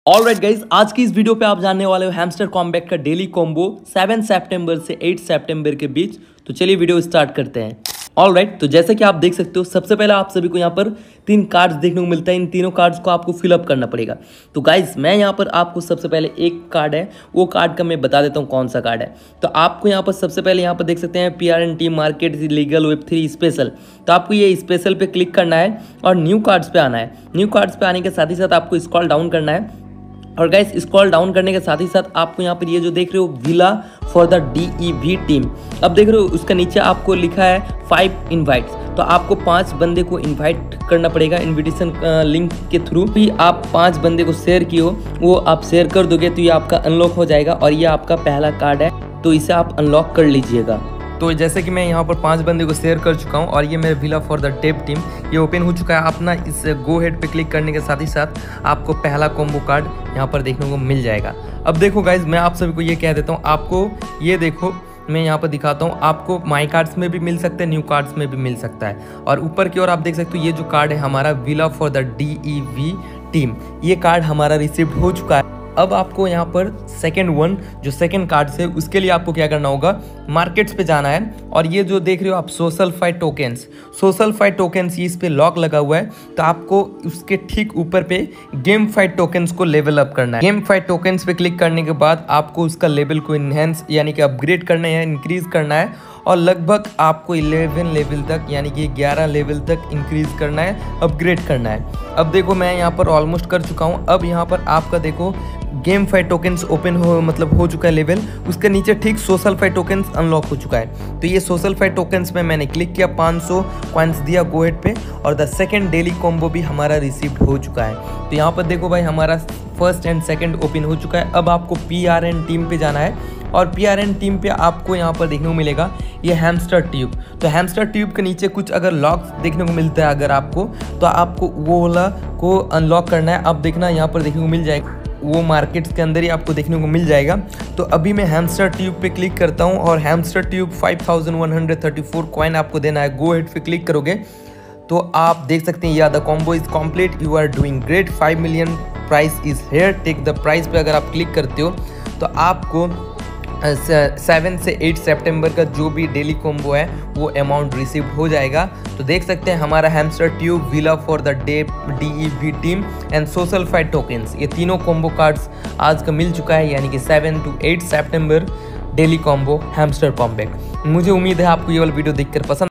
Alright guys, आज की इस वीडियो पे आप जानने वाले हो हैमस्टर कॉम्बैट का डेली कॉम्बो 7 सितंबर से 8 सितंबर के बीच। तो चलिए वीडियो स्टार्ट करते हैं। ऑलराइट, तो जैसे कि आप देख सकते हो, सबसे पहले आप सभी को यहाँ पर 3 कार्ड्स देखने को मिलता है। इन तीनों कार्ड्स को आपको फिलअप करना पड़ेगा। तो गाइज, मैं यहाँ पर आपको सबसे पहले एक कार्ड है, वो कार्ड का मैं बता देता हूँ कौन सा कार्ड है। तो आपको यहाँ पर सबसे पहले यहाँ पर देख सकते हैं PRNT market legal web 3 special. तो आपको ये स्पेशल पे क्लिक करना है और न्यू कार्ड्स पे आना है। न्यू कार्ड्स पे आने के साथ ही साथ आपको स्क्रॉल डाउन करना है। और गाइस, स्क्रॉल डाउन करने के साथ ही साथ आपको यहाँ पर ये जो देख रहे हो villa for the DEV team, अब देख रहे हो उसका नीचे आपको लिखा है 5 इनवाइट्स। तो आपको 5 बंदे को इनवाइट करना पड़ेगा। इनविटेशन लिंक के थ्रू भी आप 5 बंदे को शेयर किए हो, वो आप शेयर कर दोगे तो ये आपका अनलॉक हो जाएगा। और ये आपका पहला कार्ड है, तो इसे आप अनलॉक कर लीजिएगा। तो जैसे कि मैं यहाँ पर 5 बंदे को शेयर कर चुका हूँ और ये मेरा villa for the dev team ये ओपन हो चुका है। अपना इस गो हेड पे क्लिक करने के साथ ही साथ आपको पहला कॉम्बो कार्ड यहाँ पर देखने को मिल जाएगा। अब देखो गाइज, मैं आप सभी को ये कह देता हूँ, आपको ये देखो, मैं यहाँ पर दिखाता हूँ, आपको माई कार्ड्स में भी मिल सकता है, न्यू कार्ड्स में भी मिल सकता है। और ऊपर की ओर आप देख सकते हो ये जो कार्ड है हमारा villa for the DEV team, ये कार्ड हमारा रिसीव हो चुका है। अब आपको यहाँ पर जो सेकंड कार्ड है उसके लिए आपको क्या करना होगा, मार्केट्स पे जाना है। और ये जो देख रहे हो आप सोशल फाइट टोकन्स इस पे लॉक लगा हुआ है। तो आपको उसके ठीक ऊपर पे गेम फाइट टोकन्स को लेवल अप करना है। गेम फाइट टोकन्स पे क्लिक करने के बाद आपको उसका लेवल को इनहेंस यानी कि अपग्रेड करना है, इंक्रीज करना है। और लगभग आपको 11 लेवल तक यानी कि 11 लेवल तक इंक्रीज करना है, अपग्रेड करना है। अब देखो मैं यहाँ पर ऑलमोस्ट कर चुका हूँ। अब यहाँ पर आपका देखो गेम फाइट टोकन्स ओपन हो चुका है लेवल, उसके नीचे ठीक सोशल फाइट टोकन्स अनलॉक हो चुका है। तो ये सोशल फाइट टोकन्स में मैंने क्लिक किया, 500 कॉइन्स दिया गो हेड पे और द सेकंड डेली कॉम्बो भी हमारा रिसीव हो चुका है। तो यहाँ पर देखो भाई, हमारा फर्स्ट एंड सेकंड ओपन हो चुका है। अब आपको PRN टीम पे जाना है और PRN टीम पे आपको यहाँ पर देखने को मिलेगा ये हैमस्टर ट्यूब। तो हैमस्टर ट्यूब के नीचे कुछ अगर लॉक्स देखने को मिलता है अगर आपको, तो आपको वो वाला को अनलॉक करना है। अब देखना यहाँ पर देखने को मिल जाएगा, वो मार्केट्स के अंदर ही आपको देखने को मिल जाएगा। तो अभी मैं हैमस्टर ट्यूब पे क्लिक करता हूँ और हैमस्टर ट्यूब 5134 कॉइन आपको देना है। गो हेड पे क्लिक करोगे तो आप देख सकते हैं, या the combo is complete, you are doing great, 5 million prize is here, take the prize पे अगर आप क्लिक करते हो तो आपको 7 से 8 सितंबर का जो भी डेली कॉम्बो है वो अमाउंट रिसीव हो जाएगा। तो देख सकते हैं हमारा Hamster Tube, villa for the DEV team and social fight tokens, ये तीनों कॉम्बो कार्ड्स आज का मिल चुका है, यानी कि 7 to 8 सितंबर डेली कॉम्बो हैमस्टर कॉम्बैट। मुझे उम्मीद है आपको ये वाला वीडियो देखकर पसंद